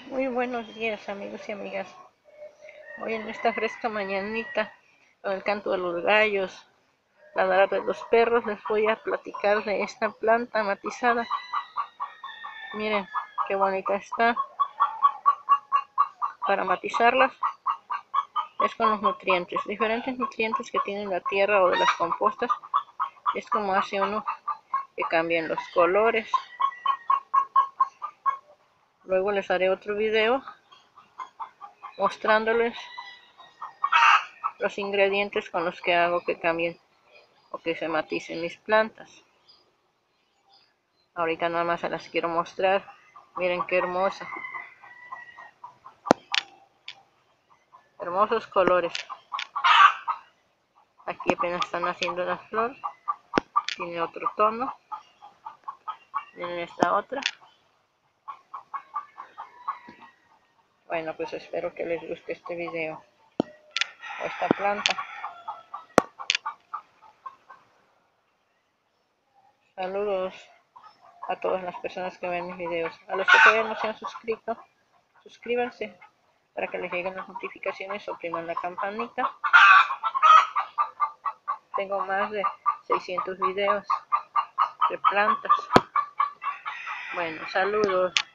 Muy buenos días, amigos y amigas. Hoy en esta fresca mañanita, con el canto de los gallos, ladrar de los perros, les voy a platicar de esta planta matizada. Miren qué bonita está. Para matizarlas es con los nutrientes, diferentes nutrientes que tiene la tierra o de las compostas. Es como hace uno que cambian los colores. Luego les haré otro video mostrándoles los ingredientes con los que hago que cambien o que se maticen mis plantas. Ahorita nada más se las quiero mostrar. Miren qué hermosa. Hermosos colores. Aquí apenas están haciendo la flor. Tiene otro tono. Miren esta otra. Bueno, pues espero que les guste este video o esta planta. Saludos a todas las personas que ven mis videos. A los que todavía no se han suscrito, suscríbanse para que les lleguen las notificaciones, opriman la campanita. Tengo más de 600 videos de plantas. Bueno, saludos.